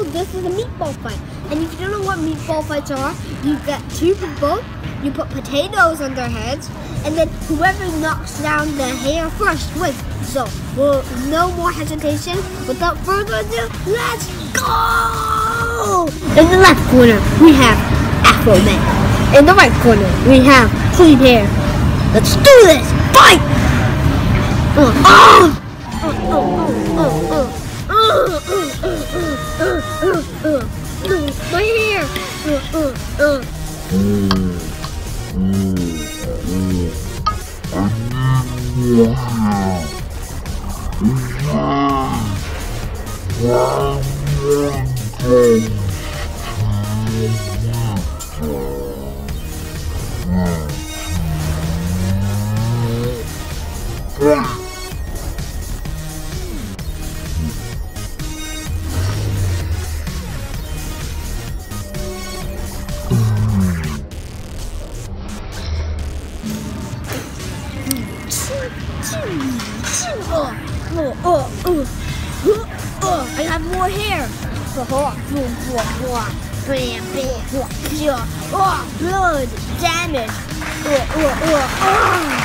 this is a meatball fight. And if you don't know what meatball fights are, you get two people, you put potatoes on their heads, and then whoever knocks down the hair first wins. So, well, no more hesitation. Without further ado, let's go! In the left corner, we have Afro Man. In the right corner, we have clean hair. Let's do this! Fight! My hair! I have more hair. Blood damage.